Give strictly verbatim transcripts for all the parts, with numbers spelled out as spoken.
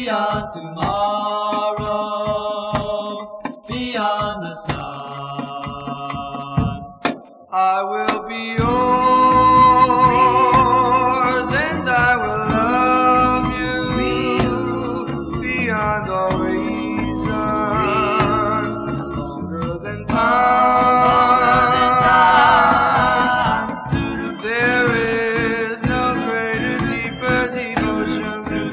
beyond tomorrow, beyond the sun. I will be yours and I will love you beyond all reason, longer than time. There is no greater, deeper devotion than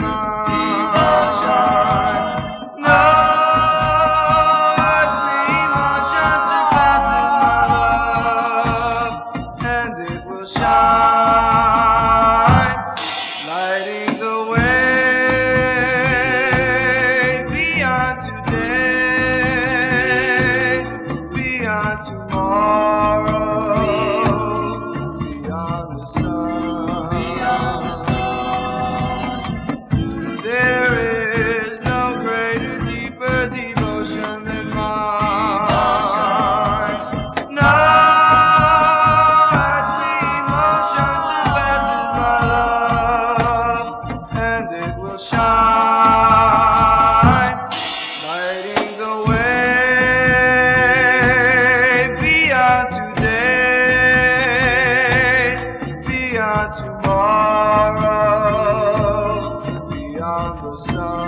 mine. No earthly emotion surpasses my love, and it will shine, lighting the way beyond today, beyond tomorrow, beyond the sun, Beyond the sun. There is no greater, deeper devotion than mine. No earthly emotion surpasses my love, and it will shine, lighting the way beyond today, beyond tomorrow, beyond the sun,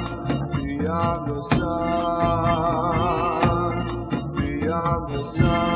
beyond the sun, beyond the sun.